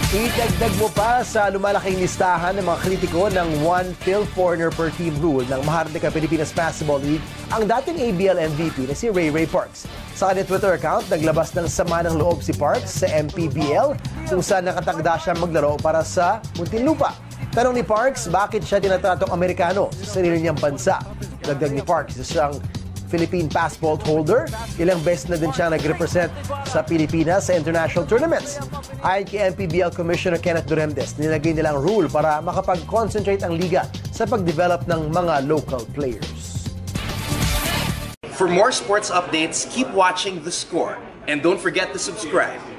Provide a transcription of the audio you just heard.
Idagdag mo pa sa lumalaking listahan ng mga kritiko ng one Fil-foreigner per team rule ng Maharlika Pilipinas Basketball League ang dating ABL MVP na si Ray Parks. Sa kanyang Twitter account, naglabas ng sama ng loob si Parks sa MPBL kung saan nakatagda siya maglaro para sa Muntinlupa. Tanong ni Parks, bakit siya tinatratong Amerikano sa sarili niyang bansa? Dagdag ni Parks, siyang Philippine passport holder. Ilang beses na din siya nag-represent sa Pilipinas sa international tournaments. Ayon kay MPBL Commissioner Kenneth Duremdes, nilagay nilang rule para makapag-concentrate ang liga sa pag-develop ng mga local players. For more sports updates, keep watching The Score and don't forget to subscribe.